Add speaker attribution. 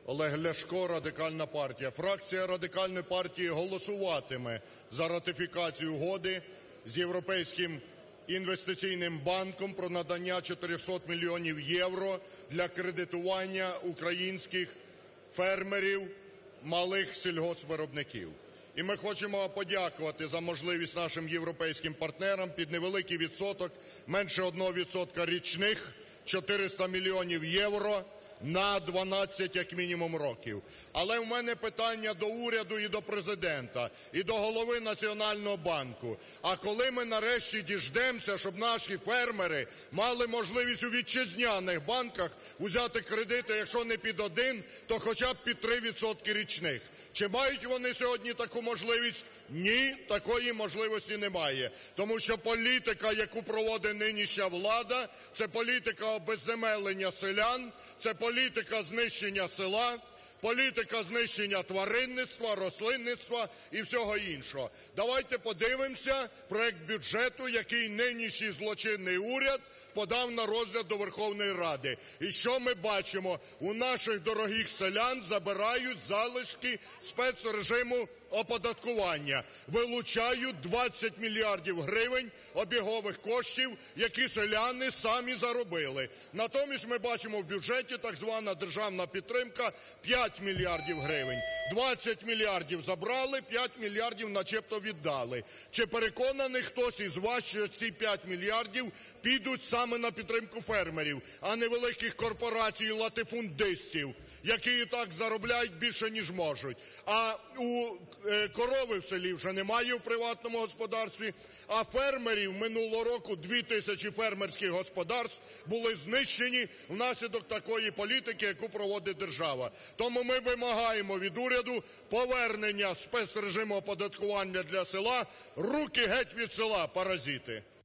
Speaker 1: Олег Ляшко, Радикальна партія. Фракція Радикальної партії голосуватиме за ратифікацію Угоди з Європейським інвестиційним банком про надання 400 мільйонів євро для кредитування українських фермерів, малих сільгоспвиробників. І ми хочемо подякувати за можливість нашим європейським партнерам під невеликий відсоток, менше 1% річних, 400 мільйонів євро на 12, як мінімум, років. Але в мене питання до уряду і до Президента, і до голови Національного банку. А коли ми нарешті діждемося, щоб наші фермери мали можливість у вітчизняних банках взяти кредити, якщо не під 1, то хоча б під 3% річних? Чи мають вони сьогодні таку можливість? Ні, такої можливості немає. Тому що політика, яку проводить нинішня влада, це політика обезземелення селян, це політика знищення села, політика знищення тваринництва, рослинництва і всього іншого. Давайте подивимося проект бюджету, який нинішній злочинний уряд подав на розгляд до Верховної Ради. І що ми бачимо? У наших дорогих селян забирають залишки спецрежиму оподаткування. Вилучають 20 мільярдів гривень обігових коштів, які селяни самі заробили. Натомість ми бачимо в бюджеті так звана державна підтримка 5 мільярдів гривень. 20 мільярдів забрали, 5 мільярдів начебто віддали. Чи переконаний хтось із вас, що ці 5 мільярдів підуть саме на підтримку фермерів, а не великих корпорацій і латифундистів, які і так заробляють більше, ніж можуть? А у корови в селі вже немає в приватному господарстві, а фермерів минулого року 2000 фермерських господарств були знищені внаслідок такої політики, яку проводить держава. Тому ми вимагаємо від уряду повернення спецрежиму оподаткування для села. Руки геть від села, паразити!